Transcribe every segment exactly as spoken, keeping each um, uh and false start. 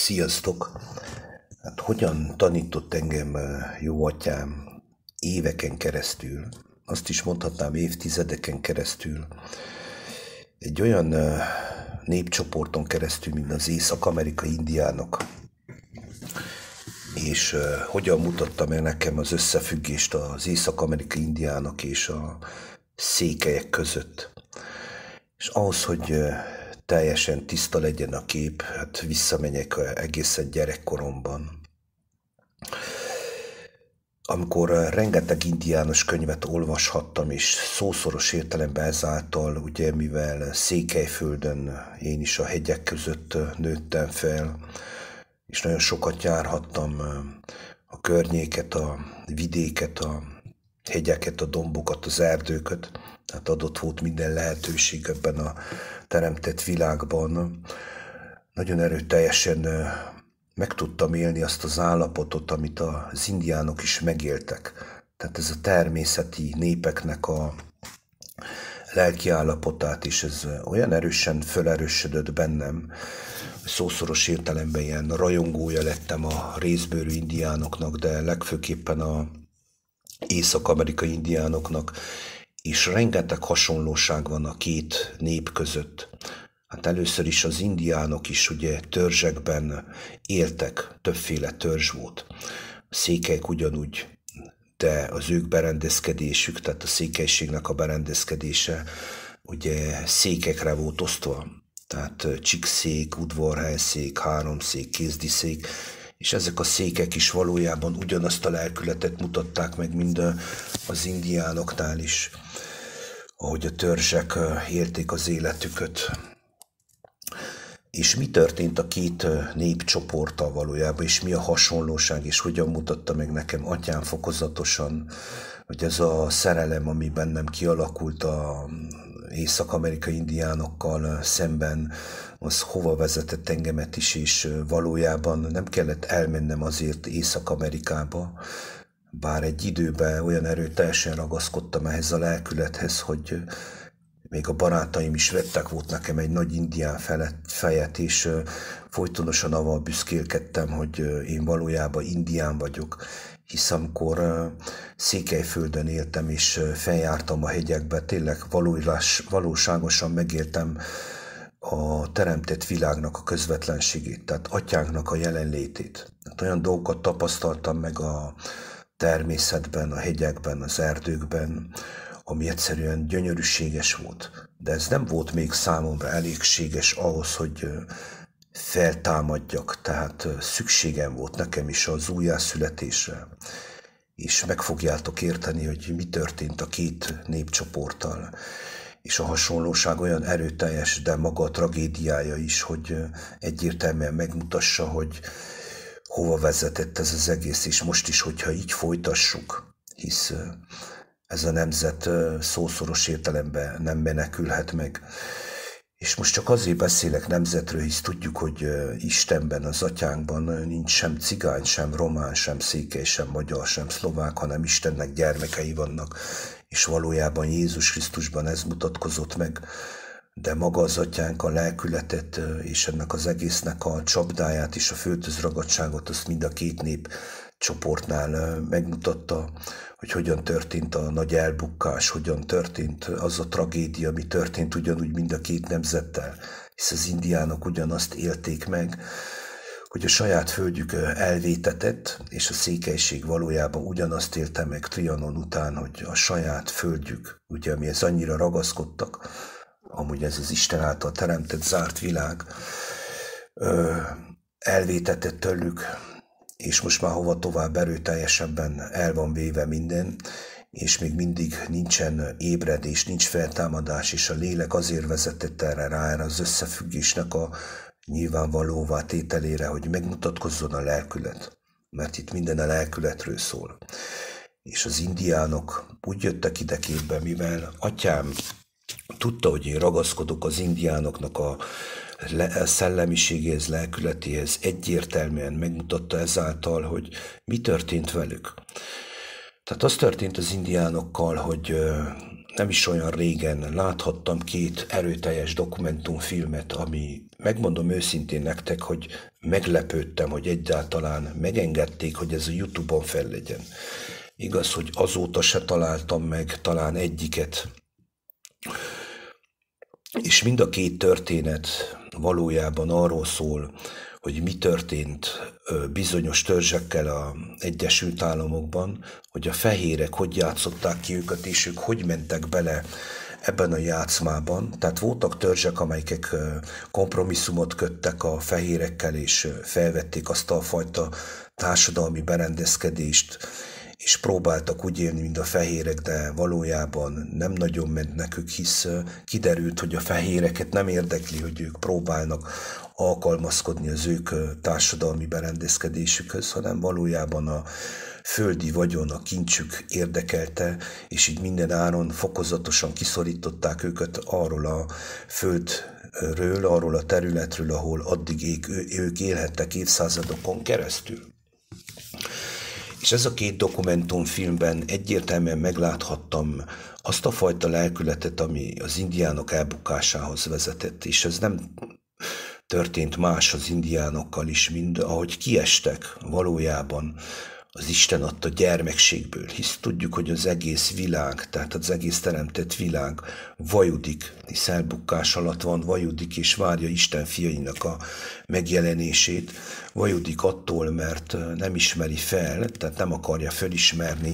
Sziasztok! Hát hogyan tanított engem jó atyám éveken keresztül, azt is mondhatnám évtizedeken keresztül, egy olyan népcsoporton keresztül, mint az észak-amerikai indiánok, és hogyan mutatta meg nekem az összefüggést az észak-amerikai indiánok és a székelyek között. És ahhoz, hogy teljesen tiszta legyen a kép, hát visszamegyek egészen gyerekkoromban. Amikor rengeteg indiános könyvet olvashattam, és szószoros értelemben ezáltal, ugye mivel Székelyföldön én is a hegyek között nőttem fel, és nagyon sokat járhattam a környéket, a vidéket, a hegyeket, a dombokat, az erdőköt, tehát adott volt minden lehetőség ebben a teremtett világban. Nagyon erőteljesen meg tudtam élni azt az állapotot, amit az indiánok is megéltek. Tehát ez a természeti népeknek a lelki állapotát is, ez olyan erősen fölerősödött bennem, hogy szószoros értelemben ilyen rajongója lettem a részbőrű indiánoknak, de legfőképpen a észak-amerikai indiánoknak, és rengeteg hasonlóság van a két nép között. Hát először is az indiánok is ugye törzsekben éltek, többféle törzs volt. A székelyek ugyanúgy, de az ők berendezkedésük, tehát a székelységnek a berendezkedése ugye székekre volt osztva. Tehát csíkszék, udvarhelyszék, háromszék, kézdiszék, és ezek a székek is valójában ugyanazt a lelkületet mutatták meg, mind az indiánoknál is, ahogy a törzsek élték az életüket. És mi történt a két népcsoporttal valójában, és mi a hasonlóság, és hogyan mutatta meg nekem atyám fokozatosan, hogy ez a szerelem, ami bennem kialakult a észak-amerikai indiánokkal szemben, az hova vezetett engemet is, és valójában nem kellett elmennem azért Észak-Amerikába, bár egy időben olyan erőteljesen ragaszkodtam ehhez a lelkülethez, hogy még a barátaim is vettek, volt nekem egy nagy indián fejet, és folytonosan avval büszkélkedtem, hogy én valójában indián vagyok, hisz amikor Székelyföldön éltem és feljártam a hegyekbe, tényleg valós, valóságosan megéltem a teremtett világnak a közvetlenségét, tehát atyánknak a jelenlétét. Tehát olyan dolgokat tapasztaltam meg a természetben, a hegyekben, az erdőkben, ami egyszerűen gyönyörűséges volt. De ez nem volt még számomra elégséges ahhoz, hogy feltámadjak, tehát szükségem volt nekem is az újjászületésre. És meg fogjátok érteni, hogy mi történt a két népcsoporttal. És a hasonlóság olyan erőteljes, de maga a tragédiája is, hogy egyértelműen megmutassa, hogy hova vezetett ez az egész, és most is, hogyha így folytassuk, hisz ez a nemzet szószoros értelemben nem menekülhet meg. És most csak azért beszélek nemzetről, hisz tudjuk, hogy Istenben, az atyánkban nincs sem cigány, sem román, sem székely, sem magyar, sem szlovák, hanem Istennek gyermekei vannak, és valójában Jézus Krisztusban ez mutatkozott meg, de maga az atyánk a lelkületet és ennek az egésznek a csapdáját és a földhöz ragadtságot, azt mind a két nép csoportnál megmutatta, hogy hogyan történt a nagy elbukkás, hogyan történt az a tragédia, ami történt ugyanúgy mind a két nemzettel, hisz az indiánok ugyanazt élték meg, hogy a saját földjük elvétetett, és a székelység valójában ugyanazt élte meg Trianon után, hogy a saját földjük, ugye, amihez annyira ragaszkodtak, amúgy ez az Isten által teremtett zárt világ, elvétetett tőlük, és most már hova tovább erőteljesebben el van véve minden, és még mindig nincsen ébredés, nincs feltámadás, és a lélek azért vezetett erre rá, erre az összefüggésnek a nyilvánvalóvá tételére, hogy megmutatkozzon a lelkület, mert itt minden a lelkületről szól. És az indiánok úgy jöttek ide képbe, mivel atyám tudta, hogy én ragaszkodok az indiánoknak a szellemiségéhez, lelkületéhez, egyértelműen megmutatta ezáltal, hogy mi történt velük. Tehát az történt az indiánokkal, hogy nem is olyan régen láthattam két erőteljes dokumentumfilmet, ami, megmondom őszintén nektek, hogy meglepődtem, hogy egyáltalán megengedték, hogy ez a YouTube-on fel legyen. Igaz, hogy azóta se találtam meg talán egyiket. És mind a két történet valójában arról szól, hogy mi történt bizonyos törzsekkel az Egyesült Államokban, hogy a fehérek hogy játszották ki őket, és ők hogy mentek bele ebben a játszmában. Tehát voltak törzsek, amelyek kompromisszumot köttek a fehérekkel, és felvették azt a fajta társadalmi berendezkedést, és próbáltak úgy élni, mint a fehérek, de valójában nem nagyon ment nekük, hisz kiderült, hogy a fehéreket nem érdekli, hogy ők próbálnak alkalmazkodni az ők társadalmi berendezkedésükhöz, hanem valójában a földi vagyon, a kincsük érdekelte, és így minden áron fokozatosan kiszorították őket arról a földről, arról a területről, ahol addig ők élhettek évszázadokon keresztül. És ez a két dokumentumfilmben egyértelműen megláthattam azt a fajta lelkületet, ami az indiánok elbukásához vezetett, és ez nem történt más az indiánokkal is, mind ahogy kiestek valójában az Isten adta gyermekségből, hisz tudjuk, hogy az egész világ, tehát az egész teremtett világ vajudik, hisz elbukás alatt van, vajudik és várja Isten fiainak a megjelenését, vajudik attól, mert nem ismeri fel, tehát nem akarja felismerni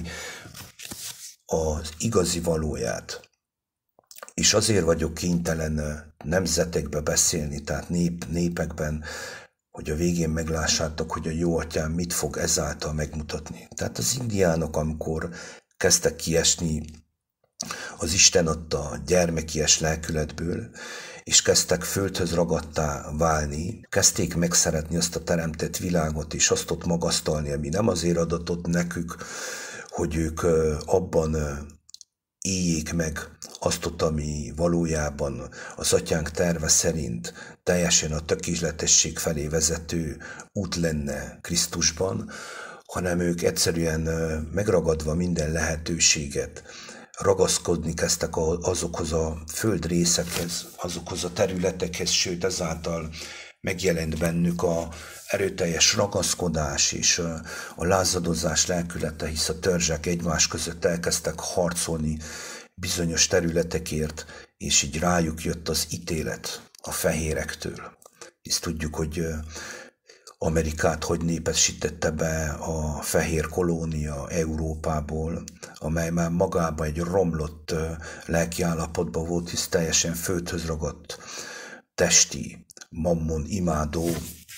az igazi valóját. És azért vagyok kénytelen nemzetekbe beszélni, tehát nép, népekben, hogy a végén meglássátok, hogy a jó atyám mit fog ezáltal megmutatni. Tehát az indiánok, amikor kezdtek kiesni az Isten adta gyermekies lelkületből, és kezdtek földhöz ragadtá válni, kezdték megszeretni azt a teremtett világot, és azt ott magasztalni, ami nem azért adatott nekük, hogy ők abban éljék meg azt, ami valójában az atyánk terve szerint teljesen a tökéletesség felé vezető út lenne Krisztusban, hanem ők egyszerűen megragadva minden lehetőséget, ragaszkodni kezdtek azokhoz a földrészekhez, azokhoz a területekhez, sőt ezáltal megjelent bennük a erőteljes ragaszkodás és a lázadozás lelkülete, hisz a törzsek egymás között elkezdtek harcolni bizonyos területekért, és így rájuk jött az ítélet a fehérektől. Hisz tudjuk, hogy Amerikát hogy népesítette be a fehér kolónia Európából, amely már magában egy romlott lelkiállapotban volt, hisz teljesen földhöz ragadt, testi, mammon imádó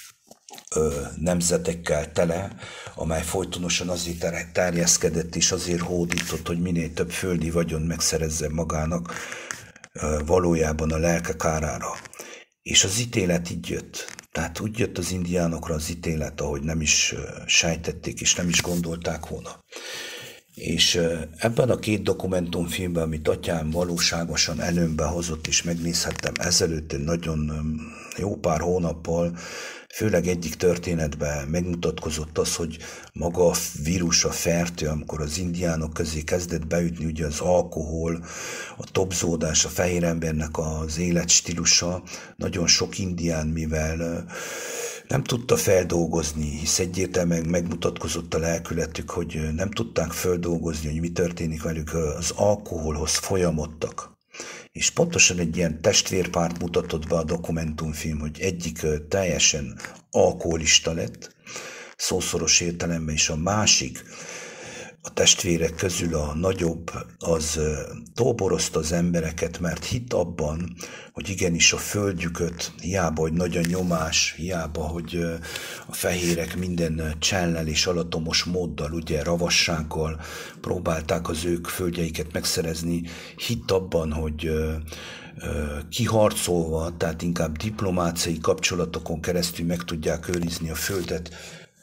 ö, nemzetekkel tele, amely folytonosan azért terjeszkedett és azért hódított, hogy minél több földi vagyon megszerezzen magának, ö, valójában a lelke kárára. És az ítélet így jött. Tehát úgy jött az indiánokra az ítélet, ahogy nem is sejtették és nem is gondolták volna. És ebben a két dokumentumfilmben, amit atyám valóságosan előmbe hozott, és megnézhettem ezelőtt egy nagyon jó pár hónappal, főleg egyik történetben megmutatkozott az, hogy maga a vírus, a fertő, amikor az indiánok közé kezdett beütni, ugye az alkohol, a tobzódás, a fehér embernek az életstílusa, nagyon sok indián, mivel nem tudta feldolgozni, hisz egyértelműen megmutatkozott a lelkületük, hogy nem tudták feldolgozni, hogy mi történik velük, az alkoholhoz folyamodtak. És pontosan egy ilyen testvérpárt mutatott be a dokumentumfilm, hogy egyik teljesen alkoholista lett, szószoros értelemben, és a másik, a testvérek közül a nagyobb, az toborozta az embereket, mert hitt abban, hogy igenis a földjüköt, hiába, hogy nagy a nyomás, hiába, hogy a fehérek minden csellel és alatomos móddal, ugye ravassággal próbálták az ők földjeiket megszerezni, hitt abban, hogy kiharcolva, tehát inkább diplomáciai kapcsolatokon keresztül meg tudják őrizni a földet,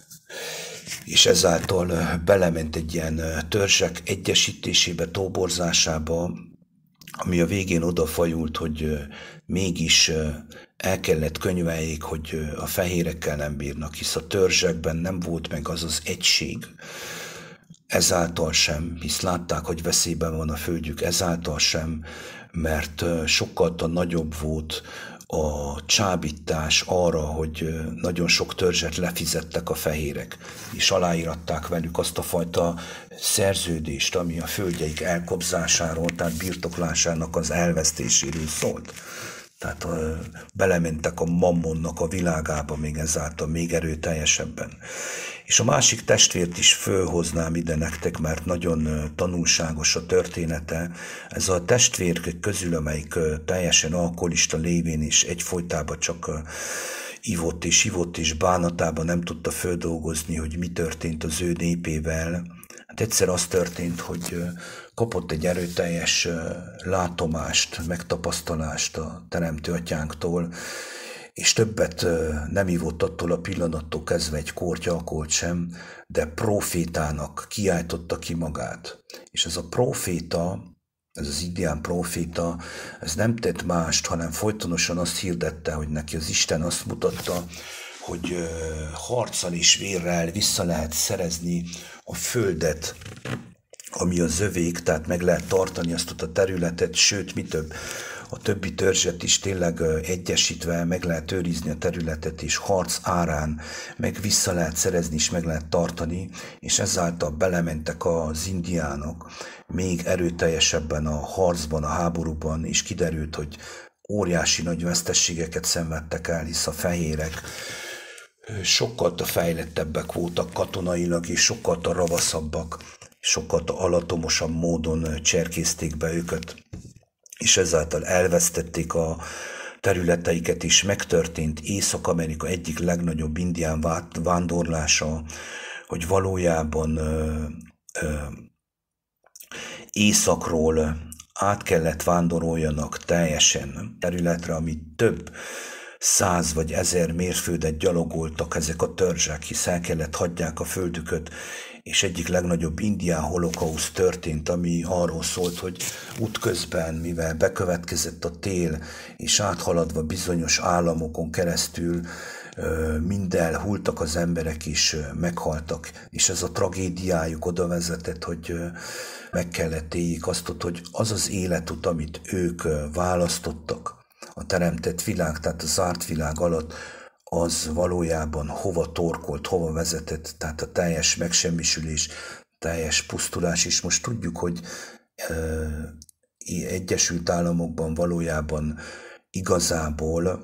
és ezáltal belement egy ilyen törzsek egyesítésébe, toborzásába, ami a végén odafajult, hogy mégis el kellett könyveljék, hogy a fehérekkel nem bírnak, hisz a törzsekben nem volt meg az az egység, ezáltal sem, hisz látták, hogy veszélyben van a földjük, ezáltal sem, mert sokkal nagyobb volt a csábítás arra, hogy nagyon sok törzset lefizettek a fehérek, és aláíratták velük azt a fajta szerződést, ami a földjeik elkobzásáról, tehát birtoklásának az elvesztéséről szólt. Tehát uh, belementek a mammonnak a világába még ezáltal, még erőteljesebben. És a másik testvért is fölhoznám ide nektek, mert nagyon uh, tanulságos a története. Ez a testvér közül, amelyik uh, teljesen alkoholista lévén is egyfolytában csak uh, ivott és ivott, és bánatában nem tudta földolgozni, hogy mi történt az ő népével. Hát egyszer az történt, hogy kapott egy erőteljes látomást, megtapasztalást a Teremtő Atyánktól, és többet nem ivott attól a pillanattól kezdve egy kortya alkoholt sem, de profétának kiáltotta ki magát. És ez a proféta, ez az indián proféta, ez nem tett mást, hanem folytonosan azt hirdette, hogy neki az Isten azt mutatta, hogy harccal és vérrel vissza lehet szerezni a földet, ami az övék, tehát meg lehet tartani azt a területet, sőt, mi több, a többi törzset is tényleg egyesítve meg lehet őrizni a területet, és harc árán meg vissza lehet szerezni, és meg lehet tartani, és ezáltal belementek az indiánok még erőteljesebben a harcban, a háborúban, és kiderült, hogy óriási nagy veszteségeket szenvedtek el, hisz a fehérek sokkal fejlettebbek voltak katonailag, és sokkal ravaszabbak, sokkal alatomosabb módon cserkészték be őket, és ezáltal elvesztették a területeiket is. Megtörtént Észak-Amerika egyik legnagyobb indián vándorlása, hogy valójában ö, ö, északról át kellett vándoroljanak teljesen területre, ami több száz vagy ezer mérföldet gyalogoltak ezek a törzsek, hisz el kellett hagyják a földüket, és egyik legnagyobb indián holokauszt történt, ami arról szólt, hogy útközben, mivel bekövetkezett a tél, és áthaladva bizonyos államokon keresztül mind elhultak az emberek, és meghaltak, és ez a tragédiájuk oda vezetett, hogy meg kellett éljék azt, hogy az az életút, amit ők választottak, a teremtett világ, tehát a zárt világ alatt, az valójában hova torkolt, hova vezetett, tehát a teljes megsemmisülés, teljes pusztulás, és most tudjuk, hogy e, Egyesült Államokban valójában igazából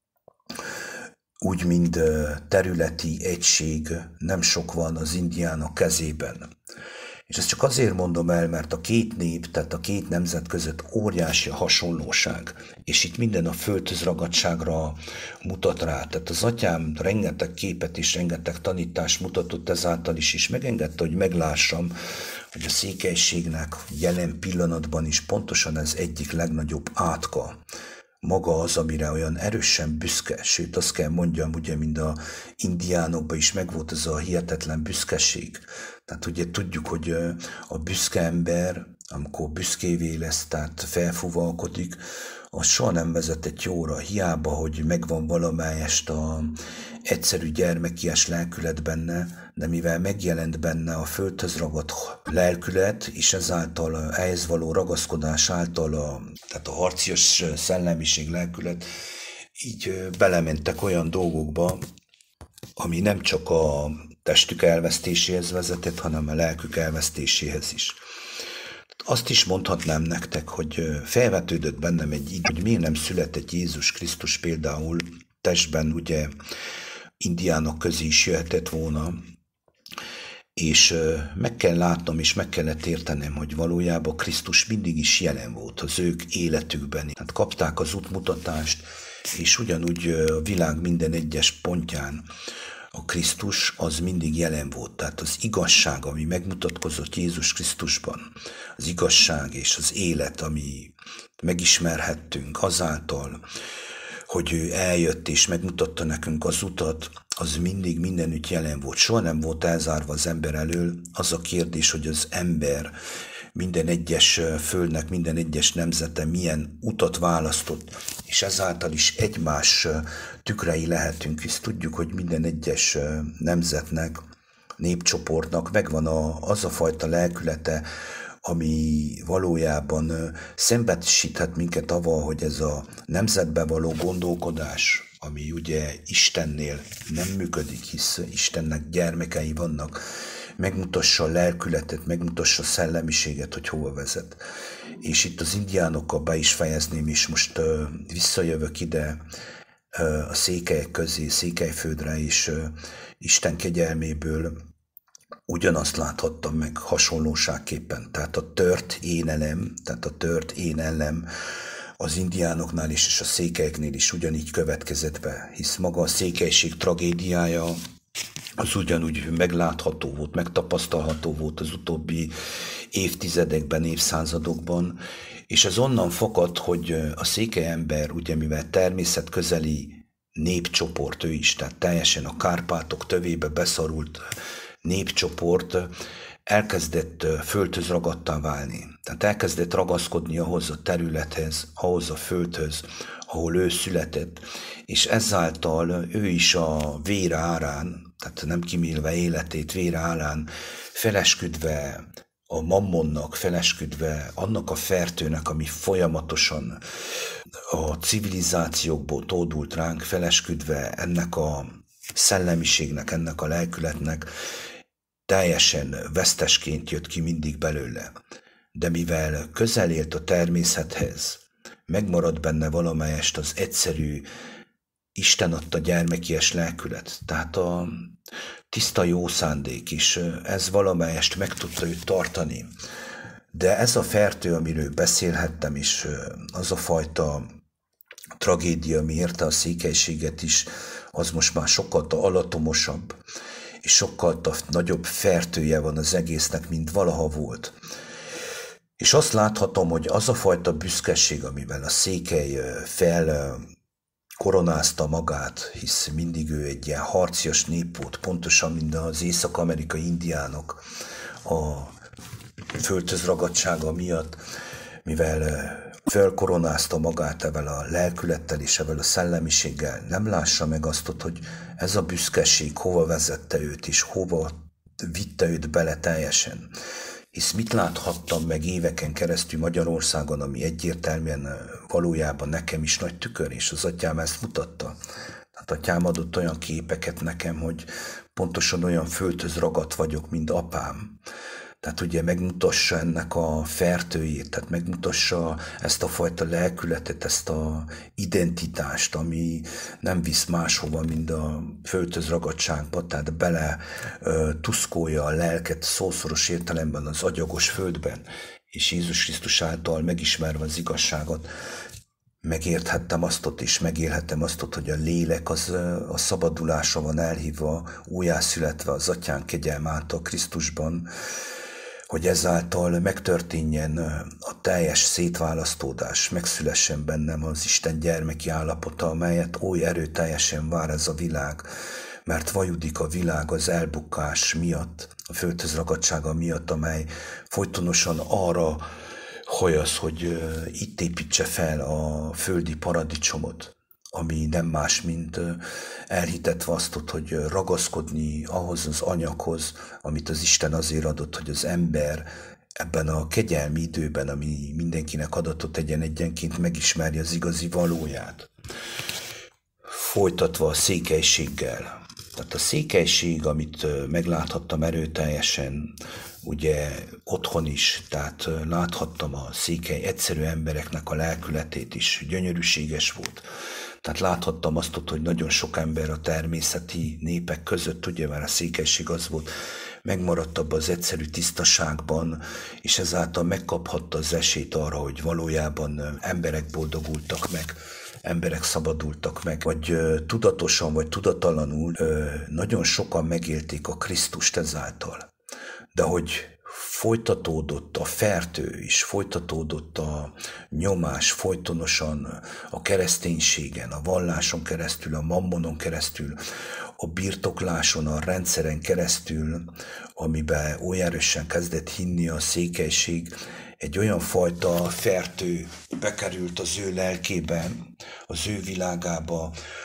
úgy, mint területi egység nem sok van az indiánok kezében. És ezt csak azért mondom el, mert a két nép, tehát a két nemzet között óriási a hasonlóság, és itt minden a földhöz ragadtságra mutat rá. Tehát az atyám rengeteg képet és rengeteg tanítást mutatott ezáltal is, és megengedte, hogy meglássam, hogy a székelységnek jelen pillanatban is pontosan ez egyik legnagyobb átka. Maga az, amire olyan erősen büszke, sőt azt kell mondjam, ugye, mind a indiánokban is megvolt ez a hihetetlen büszkeség. Tehát ugye tudjuk, hogy a büszke ember, amikor büszkévé lesz, tehát felfúvalkodik, az soha nem vezetett jóra, hiába, hogy megvan valamelyest a egyszerű gyermekies lelkület benne, de mivel megjelent benne a földhöz ragadt lelkület, és ezáltal ehhez való ragaszkodás által, a, tehát a harcias szellemiség lelkület, így belementek olyan dolgokba, ami nem csak a testük elvesztéséhez vezetett, hanem a lelkük elvesztéséhez is. Azt is mondhatnám nektek, hogy felvetődött bennem egy így, hogy miért nem született Jézus Krisztus például testben, ugye indiánok közé is jöhetett volna, és meg kell látnom, és meg kellett értenem, hogy valójában Krisztus mindig is jelen volt az ők életükben. Hát kapták az útmutatást, és ugyanúgy a világ minden egyes pontján a Krisztus az mindig jelen volt. Tehát az igazság, ami megmutatkozott Jézus Krisztusban, az igazság és az élet, ami megismerhettünk azáltal, hogy ő eljött és megmutatta nekünk az utat, az mindig mindenütt jelen volt. Soha nem volt elzárva az ember elől. Az a kérdés, hogy az ember minden egyes földnek, minden egyes nemzete milyen utat választott, és ezáltal is egymás tükrei lehetünk, hisz tudjuk, hogy minden egyes nemzetnek népcsoportnak megvan a, az a fajta lelkülete, ami valójában szembesíthet minket avval, hogy ez a nemzetbe való gondolkodás, ami ugye Istennél nem működik, hisz Istennek gyermekei vannak, megmutassa a lelkületet, megmutassa a szellemiséget, hogy hova vezet. És itt az indiánokkal be is fejezném, és most uh, visszajövök ide uh, a székelyek közé, Székelyföldre, és uh, Isten kegyelméből ugyanazt láthattam meg hasonlóságképpen. Tehát a tört énelem, tehát a tört énelem az indiánoknál is és a székelyeknél is ugyanígy következett be, hisz maga a székelység tragédiája az ugyanúgy meglátható volt, megtapasztalható volt az utóbbi évtizedekben, évszázadokban, és ez onnan fakad, hogy a székely ember, ugye mivel természetközeli népcsoport ő is, tehát teljesen a Kárpátok tövébe beszorult népcsoport, elkezdett földhöz ragadtá válni. Tehát elkezdett ragaszkodni ahhoz a területhez, ahhoz a földhöz, ahol ő született, és ezáltal ő is a vére árán, tehát nem kimélve életét, vére árán felesküdve a mammonnak, felesküdve annak a fertőnek, ami folyamatosan a civilizációkból tódult ránk, felesküdve ennek a szellemiségnek, ennek a lelkületnek, teljesen vesztesként jött ki mindig belőle. De mivel közel élt a természethez, megmaradt benne valamelyest az egyszerű, Isten adta gyermekies lelkület, tehát a tiszta jó szándék is, ez valamelyest meg tudta őt tartani. De ez a fertő, amiről beszélhettem is, az a fajta tragédia, ami érte a székelységet is, az most már sokkal alatomosabb, és sokkal nagyobb fertője van az egésznek, mint valaha volt. És azt láthatom, hogy az a fajta büszkeség, amivel a székely fel koronázta magát, hisz mindig ő egy ilyen harcias nép volt, pontosan mint az észak-amerikai indiánok a földhöz ragadtsága miatt, mivel felkoronázta magát evel a lelkülettel és evel a szellemiséggel, nem lássa meg azt, hogy ez a büszkeség hova vezette őt, és hova vitte őt bele teljesen. Hisz mit láthattam meg éveken keresztül Magyarországon, ami egyértelműen valójában nekem is nagy tükör, és az atyám ezt mutatta. Tehát atyám adott olyan képeket nekem, hogy pontosan olyan földhöz ragadt vagyok, mint apám. Tehát ugye megmutassa ennek a fertőjét, tehát megmutassa ezt a fajta lelkületet, ezt a identitást, ami nem visz máshova, mint a földhöz ragadtságba, tehát bele uh, tuszkolja a lelket szószoros értelemben az agyagos földben, és Jézus Krisztus által megismerve az igazságot, megérthettem azt ott, és megélhettem azt ott, hogy a lélek az a szabadulásra van elhívva, újjászületve az atyán kegyelm által Krisztusban, hogy ezáltal megtörténjen a teljes szétválasztódás, megszülessen bennem az Isten gyermeki állapota, amelyet oly erőteljesen vár ez a világ, mert vajudik a világ az elbukás miatt, a földhöz ragadtsága miatt, amely folytonosan arra hajaz, hogy itt építse fel a földi paradicsomot, ami nem más, mint elhitetve azt, hogy ragaszkodni ahhoz az anyaghoz, amit az Isten azért adott, hogy az ember ebben a kegyelmi időben, ami mindenkinek adatot tegyen egyenként, megismerje az igazi valóját. Folytatva a székelységgel. Tehát a székelység, amit megláthattam erőteljesen, ugye otthon is, tehát láthattam a székely egyszerű embereknek a lelkületét is, gyönyörűséges volt. Tehát láthattam azt, hogy nagyon sok ember a természeti népek között, ugye, mert a székelység az volt, megmaradt abban az egyszerű tisztaságban, és ezáltal megkaphatta az esélyt arra, hogy valójában emberek boldogultak meg, emberek szabadultak meg, vagy tudatosan, vagy tudatalanul nagyon sokan megélték a Krisztust ezáltal. De hogy folytatódott a fertő is, folytatódott a nyomás folytonosan a kereszténységen, a valláson keresztül, a mammonon keresztül, a birtokláson, a rendszeren keresztül, amiben olyan erősen kezdett hinni a székelység, egy olyan fajta fertő bekerült az ő lelkébe, az ő világába,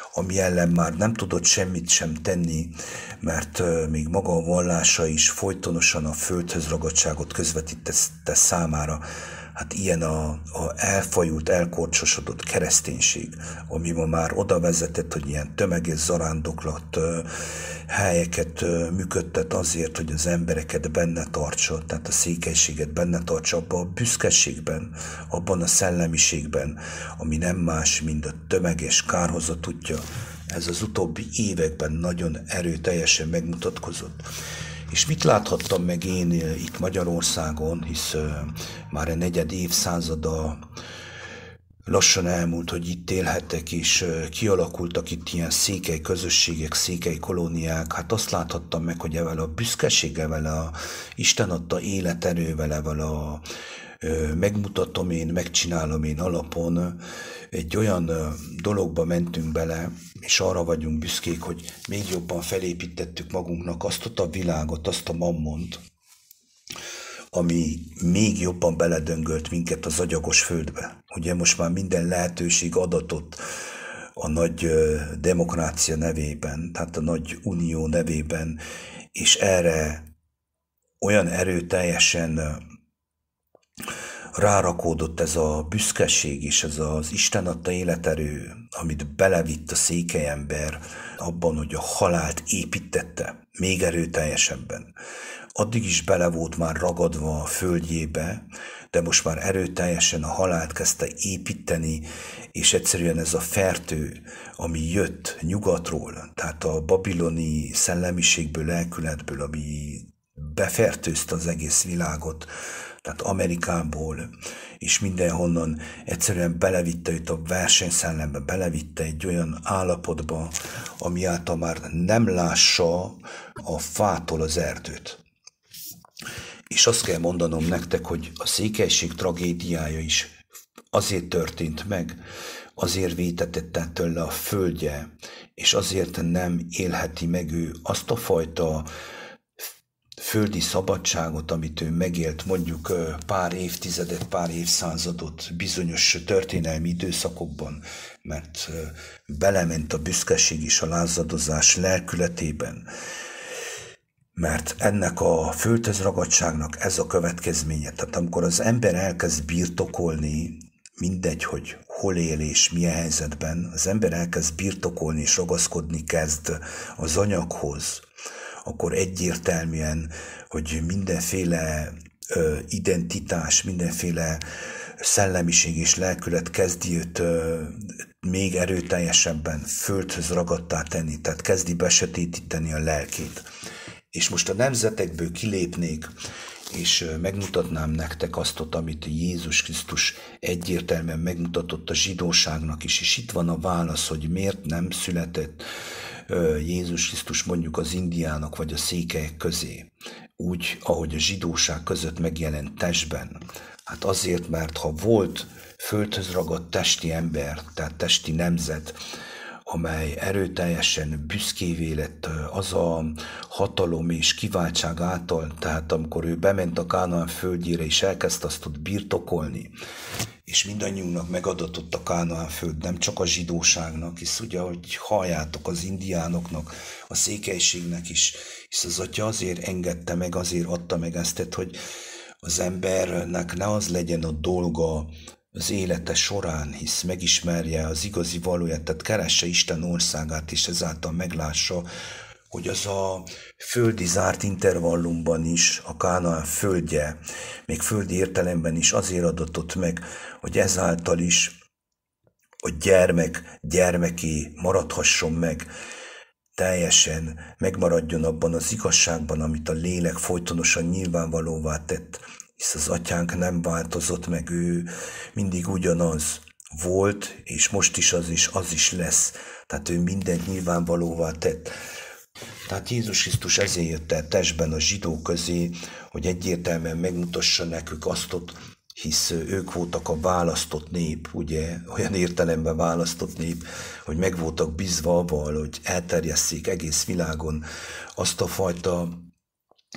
ami ellen már nem tudott semmit sem tenni, mert még maga a vallása is folytonosan a földhöz ragadtságot közvetítette számára. Hát ilyen a, a elfajult, elkorcsosodott kereszténység, ami ma már oda vezetett, hogy ilyen tömeges zarándoklat helyeket működtet azért, hogy az embereket benne tartsa, tehát a székelységet benne tartsa abban a büszkeségben, abban a szellemiségben, ami nem más, mint a tömeges kárhozatútja. Ez az utóbbi években nagyon erőteljesen megmutatkozott. És mit láthattam meg én itt Magyarországon, hisz már egy negyed évszázada lassan elmúlt, hogy itt élhetek, és kialakultak itt ilyen székely közösségek, székely kolóniák. Hát azt láthattam meg, hogy evel a büszkeséggel, vele a Isten adta életerővel, evel a megmutatom én, megcsinálom én alapon egy olyan dologba mentünk bele, és arra vagyunk büszkék, hogy még jobban felépítettük magunknak azt a világot, azt a mammont, ami még jobban beledöngölt minket az agyagos földbe. Ugye most már minden lehetőség adatott a nagy demokrácia nevében, tehát a nagy unió nevében, és erre olyan erőteljesen rárakódott ez a büszkeség és ez az Isten adta életerő, amit belevitt a székely ember abban, hogy a halált építette még erőteljesebben. Addig is bele volt már ragadva a földjébe, de most már erőteljesen a halált kezdte építeni, és egyszerűen ez a fertő, ami jött nyugatról, tehát a babiloni szellemiségből, lelkületből, ami befertőzte az egész világot, tehát Amerikából, és mindenhonnan egyszerűen belevitte őt a versenyszellembe, belevitte egy olyan állapotba, ami által már nem lássa a fától az erdőt. És azt kell mondanom nektek, hogy a székelység tragédiája is azért történt meg, azért vétetett tőle a földje, és azért nem élheti meg ő azt a fajta földi szabadságot, amit ő megélt mondjuk pár évtizedet, pár évszázadot bizonyos történelmi időszakokban, mert belement a büszkeség és a lázadozás lelkületében, mert ennek a földhöz ragadtságnak ez a következménye. Tehát amikor az ember elkezd birtokolni, mindegy, hogy hol él és milyen helyzetben, az ember elkezd birtokolni és ragaszkodni kezd az anyaghoz, akkor egyértelműen, hogy mindenféle ö, identitás, mindenféle szellemiség és lelkület kezdi őt ö, még erőteljesebben földhöz ragadtá tenni, tehát kezdi besötétíteni a lelkét. És most a nemzetekből kilépnék, és megmutatnám nektek azt, amit Jézus Krisztus egyértelműen megmutatott a zsidóságnak is, és itt van a válasz, hogy miért nem született Jézus Krisztus mondjuk az indiának vagy a székelyek közé, úgy, ahogy a zsidóság között megjelent testben. Hát azért, mert ha volt földhöz ragadt testi ember, tehát testi nemzet, amely erőteljesen büszkévé lett az a hatalom és kiváltság által, tehát amikor ő bement a Kánaán földjére és elkezdte azt ott birtokolni, és mindannyiunknak megadatott a Kánaán föld, nem csak a zsidóságnak, hisz ugye, hogy halljátok az indiánoknak, a székelységnek is, hisz az Atya azért engedte meg, azért adta meg ezt, hogy az embernek ne az legyen a dolga az élete során, hisz megismerje az igazi valóját, tehát keresse Isten országát, és ezáltal meglássa, hogy az a földi zárt intervallumban is, a Kánaán földje, még földi értelemben is azért adatott meg, hogy ezáltal is a gyermek gyermeké maradhasson meg, teljesen megmaradjon abban az igazságban, amit a lélek folytonosan nyilvánvalóvá tett, hisz az Atyánk nem változott meg, ő mindig ugyanaz volt, és most is az is, az is lesz. Tehát ő mindent nyilvánvalóvá tett. Tehát Jézus Krisztus ezért jött el testben a zsidók közé, hogy egyértelműen megmutassa nekük azt, hisz ők voltak a választott nép, ugye, olyan értelemben választott nép, hogy meg voltak bízva avval, hogy elterjesszék egész világon azt a fajta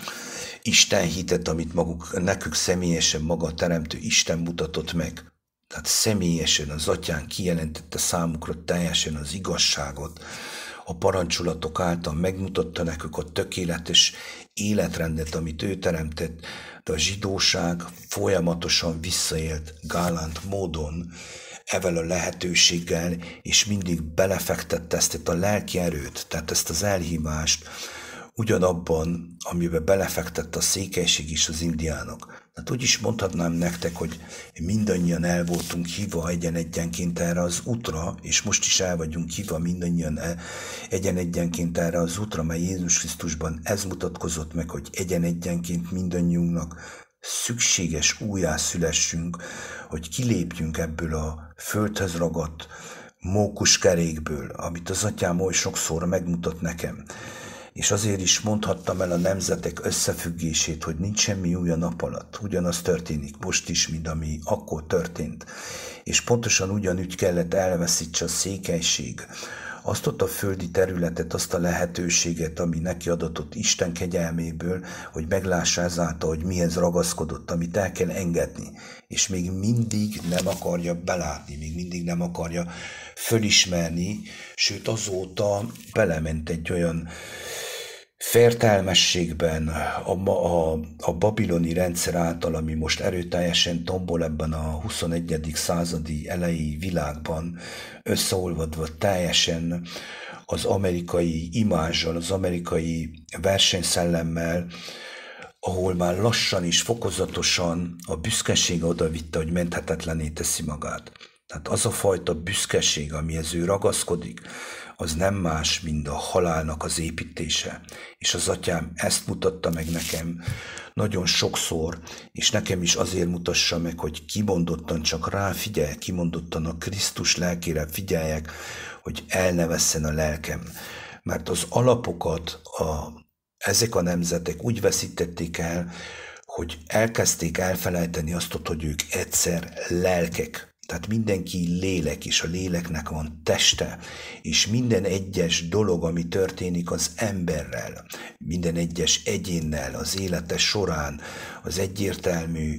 Isten hitet, amit maguk, nekük személyesen maga a teremtő Isten mutatott meg. Tehát személyesen az atyán kijelentette számukra teljesen az igazságot, a parancsolatok által megmutatta nekük a tökéletes életrendet, amit ő teremtett, de a zsidóság folyamatosan visszaélt gálánt módon evel a lehetőséggel, és mindig belefektette ezt a lelki erőt, tehát ezt az elhívást ugyanabban, amiben belefektett a székelység is az indiánok. Tehát úgy is mondhatnám nektek, hogy mindannyian el voltunk hívva egyen-egyenként erre az útra, és most is el vagyunk hívva mindannyian egyen-egyenként erre az útra, mely Jézus Krisztusban ez mutatkozott meg, hogy egyen-egyenként mindannyiunknak szükséges újjászülessünk, hogy kilépjünk ebből a földhöz ragadt mókuskerékből, amit az atyám oly sokszor megmutat nekem. És azért is mondhattam el a nemzetek összefüggését, hogy nincs semmi új a nap alatt. Ugyanaz történik most is, mint ami akkor történt. És pontosan ugyanúgy kellett elveszítse a székelység azt ott a földi területet, azt a lehetőséget, ami neki adatott Isten kegyelméből, hogy meglássa ezáltal, hogy mihez ragaszkodott, amit el kell engedni. És még mindig nem akarja belátni, még mindig nem akarja fölismerni, sőt azóta belement egy olyan fertelmességben a, a, a babiloni rendszer által, ami most erőteljesen tombol ebben a huszonegyedik századi elejé világban, összeolvadva teljesen az amerikai imázsal, az amerikai versenyszellemmel, ahol már lassan és fokozatosan a büszkeség odavitte, hogy menthetetlenné teszi magát. Tehát az a fajta büszkeség, amihez ő ragaszkodik, az nem más, mint a halálnak az építése. És az atyám ezt mutatta meg nekem nagyon sokszor, és nekem is azért mutassa meg, hogy kimondottan csak rá figyeljek, kimondottan a Krisztus lelkére figyeljek, hogy el ne vesszen a lelkem. Mert az alapokat a, ezek a nemzetek úgy veszítették el, hogy elkezdték elfelejteni azt, hogy ők egyszer lelkek. Tehát mindenki lélek, és a léleknek van teste, és minden egyes dolog, ami történik az emberrel, minden egyes egyénnel az élete során, az egyértelmű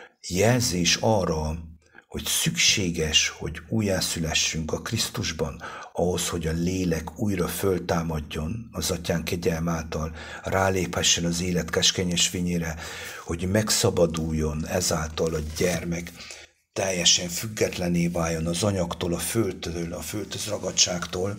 jelzés arra, hogy szükséges, hogy újjászülessünk a Krisztusban, ahhoz, hogy a lélek újra föltámadjon az atyán kegyelm által, ráléphessen az élet keskenyes fényére, hogy megszabaduljon ezáltal a gyermek, teljesen függetlenné váljon az anyagtól, a földtől, a földhöz ragadtságtól,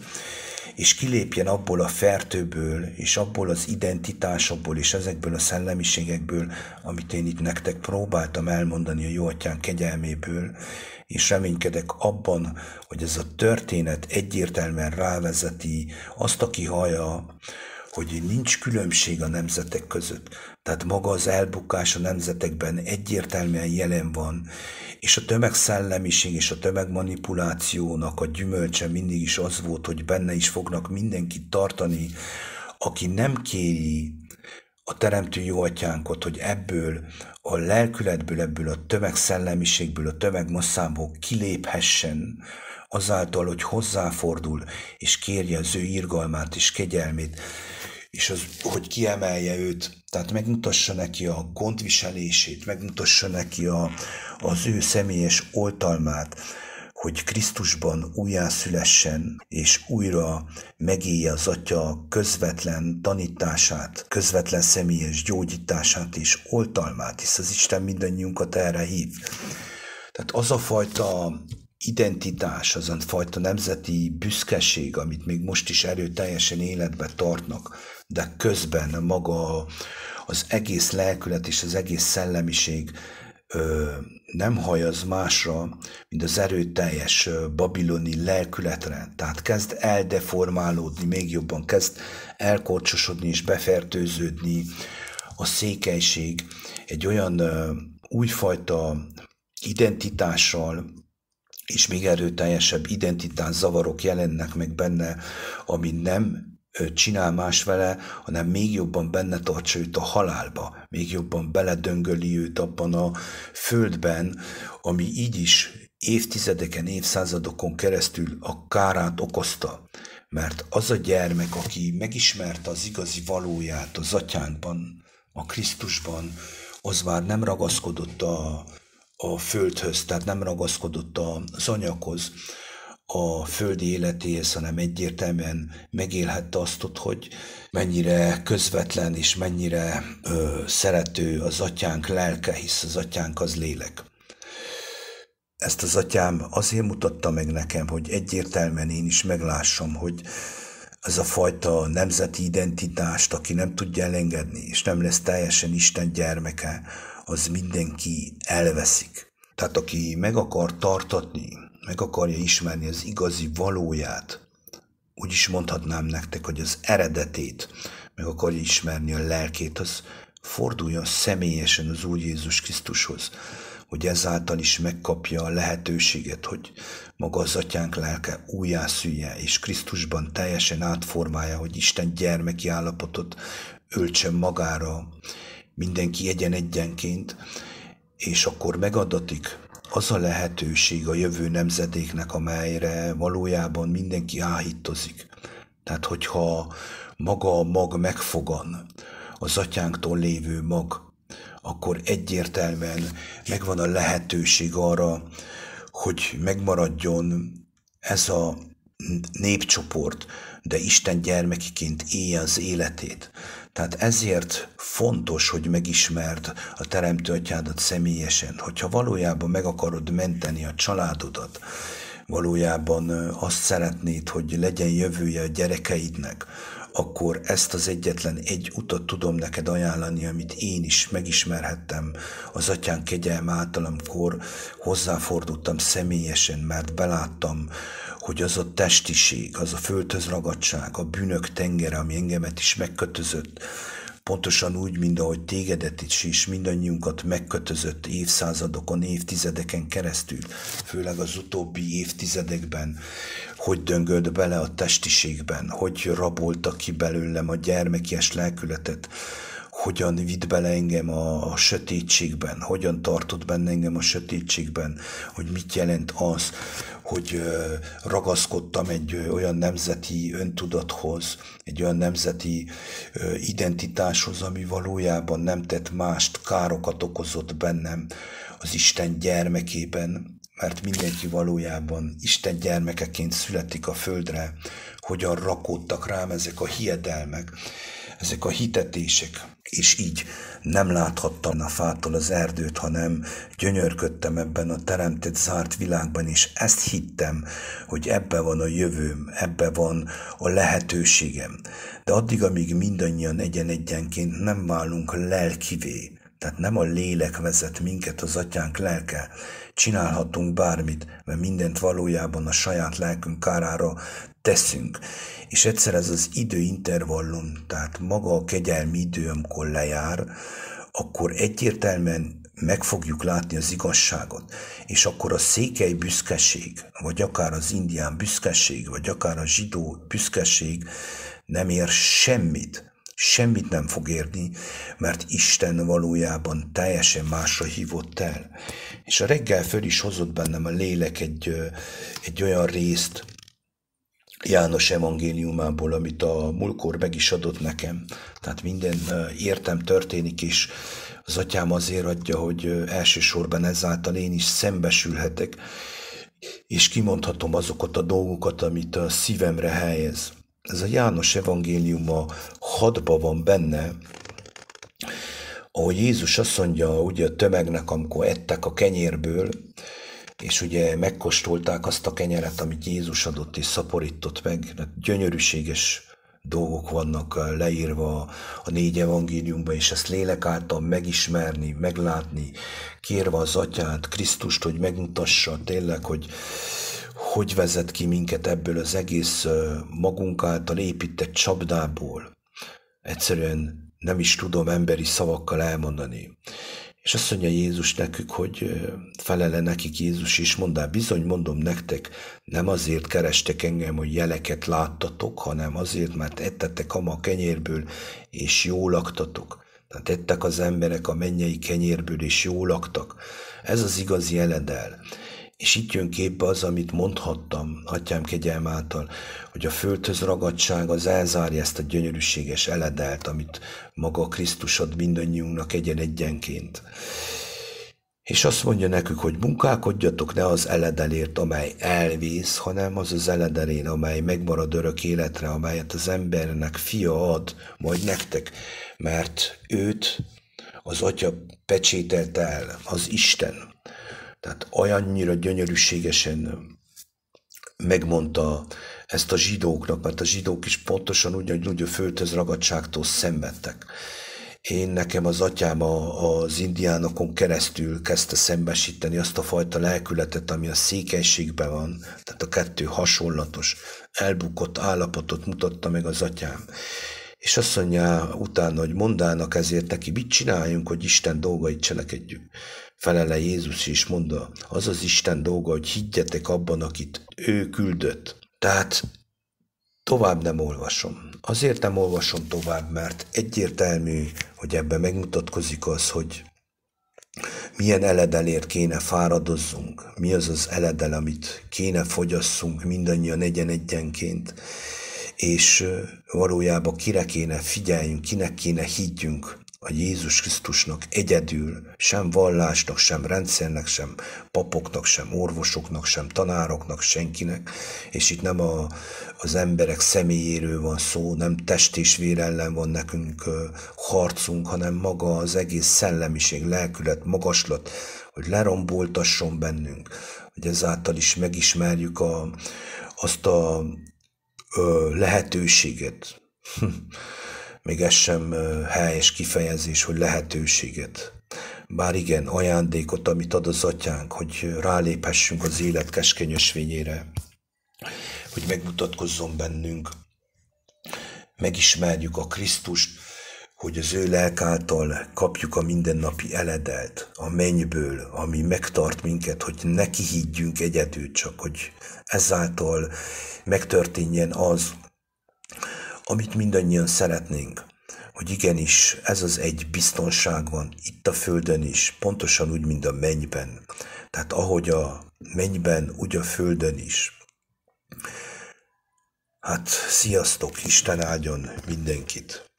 és kilépjen abból a fertőből, és abból az identitásokból, és ezekből a szellemiségekből, amit én itt nektek próbáltam elmondani a Jóatyán kegyelméből, és reménykedek abban, hogy ez a történet egyértelműen rávezeti azt, aki hallja, hogy nincs különbség a nemzetek között. Tehát maga az elbukás a nemzetekben egyértelműen jelen van, és a tömegszellemiség és a tömegmanipulációnak a gyümölcse mindig is az volt, hogy benne is fognak mindenkit tartani, aki nem kéri a teremtő Jóatyánkot, hogy ebből a lelkületből, ebből a tömegszellemiségből, a tömegmasszából kiléphessen, azáltal, hogy hozzáfordul, és kérje az ő irgalmát és kegyelmét, és az, hogy kiemelje őt, tehát megmutassa neki a gondviselését, megmutassa neki a, az ő személyes oltalmát, hogy Krisztusban újjászülessen, és újra megélje az Atya közvetlen tanítását, közvetlen személyes gyógyítását és oltalmát, hisz az Isten mindannyiunkat erre hív. Tehát az a fajta identitás, az a fajta nemzeti büszkeség, amit még most is erőteljesen életbe tartnak, de közben maga az egész lelkület és az egész szellemiség ö, nem hajaz másra, mint az erőteljes babiloni lelkületre. Tehát kezd eldeformálódni még jobban, kezd elkorcsosodni és befertőződni a székelység egy olyan ö, újfajta identitással, és még erőteljesebb identitás zavarok jelennek meg benne, ami nem csinál más vele, hanem még jobban benne tartsa őt a halálba, még jobban beledöngöli őt abban a földben, ami így is évtizedeken, évszázadokon keresztül a kárát okozta. Mert az a gyermek, aki megismerte az igazi valóját az atyánkban, a Krisztusban, az már nem ragaszkodott a a földhöz, tehát nem ragaszkodott az anyaghoz, a földi életéhez, hanem egyértelműen megélhette azt, hogy mennyire közvetlen és mennyire ö, szerető az atyánk lelke, hisz az atyánk az lélek. Ezt az atyám azért mutatta meg nekem, hogy egyértelműen én is meglássam, hogy ez a fajta nemzeti identitást, aki nem tudja elengedni, és nem lesz teljesen Isten gyermeke, az mindenki elveszik. Tehát aki meg akar tartatni, meg akarja ismerni az igazi valóját, úgy is mondhatnám nektek, hogy az eredetét, meg akarja ismerni a lelkét, az forduljon személyesen az Úr Jézus Krisztushoz, hogy ezáltal is megkapja a lehetőséget, hogy maga az atyánk lelke újjászülje, és Krisztusban teljesen átformálja, hogy Isten gyermeki állapotot öltsen magára, mindenki egyen-egyenként, és akkor megadatik az a lehetőség a jövő nemzedéknek, amelyre valójában mindenki áhítozik. Tehát, hogyha maga a mag megfogan, az atyánktól lévő mag, akkor egyértelműen megvan a lehetőség arra, hogy megmaradjon ez a népcsoport, de Isten gyermekiként élje az életét. Tehát ezért fontos, hogy megismerd a Teremtő Atyádat személyesen, hogyha valójában meg akarod menteni a családodat, valójában azt szeretnéd, hogy legyen jövője a gyerekeidnek, akkor ezt az egyetlen egy utat tudom neked ajánlani, amit én is megismerhettem az atyánk kegyelme által, amikor hozzáfordultam személyesen, mert beláttam, hogy az a testiség, az a földhöz ragadtság, a bűnök tengere, ami engemet is megkötözött, pontosan úgy, mint ahogy tégedet is, és mindannyiunkat megkötözött évszázadokon, évtizedeken keresztül, főleg az utóbbi évtizedekben, hogy döngölt bele a testiségben, hogy rabolta ki belőlem a gyermekies lelkületet, hogyan vitt bele engem a, a sötétségben, hogyan tartott benne engem a sötétségben, hogy mit jelent az, hogy ragaszkodtam egy olyan nemzeti öntudathoz, egy olyan nemzeti identitáshoz, ami valójában nem tett mást, károkat okozott bennem az Isten gyermekében, mert mindenki valójában Isten gyermekeként születik a földre, hogyan rakódtak rám ezek a hiedelmek, ezek a hitetések, és így nem láthattam a fától az erdőt, hanem gyönyörködtem ebben a teremtett zárt világban, és ezt hittem, hogy ebbe van a jövőm, ebbe van a lehetőségem. De addig, amíg mindannyian egyen-egyenként nem válunk lelkivé, tehát nem a lélek vezet minket, az atyánk lelke, csinálhatunk bármit, mert mindent valójában a saját lelkünk kárára teszünk. És egyszer ez az időintervallum, tehát maga a kegyelmi idő, amikor lejár, akkor egyértelműen meg fogjuk látni az igazságot, és akkor a székely büszkeség, vagy akár az indián büszkeség, vagy akár a zsidó büszkeség nem ér semmit, semmit nem fog érni, mert Isten valójában teljesen másra hívott el. És a reggel föl is hozott bennem a lélek egy, egy olyan részt János evangéliumából, amit a múltkor meg is adott nekem. Tehát minden értem történik, és az atyám azért adja, hogy elsősorban ezáltal én is szembesülhetek, és kimondhatom azokat a dolgokat, amit a szívemre helyez. Ez a János evangélium a hatban van benne, ahol Jézus azt mondja ugye a tömegnek, amikor ettek a kenyérből, és ugye megkóstolták azt a kenyeret, amit Jézus adott és szaporított meg. Gyönyörűséges dolgok vannak leírva a négy evangéliumban, és ezt lélek által megismerni, meglátni, kérve az atyát, Krisztust, hogy megmutassa tényleg, hogy hogy vezet ki minket ebből az egész magunk által épített csapdából. Egyszerűen nem is tudom emberi szavakkal elmondani. És azt mondja Jézus nekük, hogy felele nekik Jézus is, mondá, bizony mondom nektek, nem azért kerestek engem, hogy jeleket láttatok, hanem azért, mert ettetek ama a kenyérből, és jól laktatok. Tehát ettek az emberek a mennyei kenyérből, és jól laktak. Ez az igazi eledel. És itt jön képbe az, amit mondhattam, atyám kegyelm által, hogy a földhöz ragadtság az elzárja ezt a gyönyörűséges eledelt, amit maga Krisztus ad mindannyiunknak egyen-egyenként. És azt mondja nekük, hogy munkálkodjatok ne az eledelért, amely elvész, hanem az az eledelén, amely megmarad örök életre, amelyet az embernek fia ad majd nektek, mert őt az Atya pecsételt el, az Isten. Tehát olyannyira gyönyörűségesen megmondta ezt a zsidóknak, mert a zsidók is pontosan ugyanúgy a földhöz ragadtságtól szenvedtek. Én nekem az atyám az indiánokon keresztül kezdte szembesíteni azt a fajta lelkületet, ami a székelységben van, tehát a kettő hasonlatos, elbukott állapotot mutatta meg az atyám. És azt mondja utána, hogy mondának ezért neki, mit csináljunk, hogy Isten dolgait cselekedjük. Felele Jézus is mondta, az az Isten dolga, hogy higgyetek abban, akit ő küldött. Tehát tovább nem olvasom. Azért nem olvasom tovább, mert egyértelmű, hogy ebben megmutatkozik az, hogy milyen eledelért kéne fáradozzunk, mi az az eledel, amit kéne fogyasszunk mindannyian egyen-egyenként, és valójában kire kéne figyeljünk, kinek kéne higgyünk, a Jézus Krisztusnak egyedül, sem vallásnak, sem rendszernek, sem papoknak, sem orvosoknak, sem tanároknak, senkinek, és itt nem a, az emberek személyéről van szó, nem test és vér ellen van nekünk harcunk, hanem maga az egész szellemiség, lelkület, magaslat, hogy leromboltasson bennünk, hogy ezáltal is megismerjük a, azt a ö, lehetőséget, még ez sem helyes kifejezés, hogy lehetőséget. Bár igen, ajándékot, amit ad az atyánk, hogy ráléphessünk az élet keskeny ösvényére, hogy megmutatkozzon bennünk, megismerjük a Krisztust, hogy az ő lelk által kapjuk a mindennapi eledelt, a mennyből, ami megtart minket, hogy neki higgyünk egyedül, csak hogy ezáltal megtörténjen az, amit mindannyian szeretnénk, hogy igenis ez az egy biztonság van itt a földön is, pontosan úgy, mint a mennyben. Tehát ahogy a mennyben, úgy a földön is. Hát sziasztok, Isten áldjon mindenkit!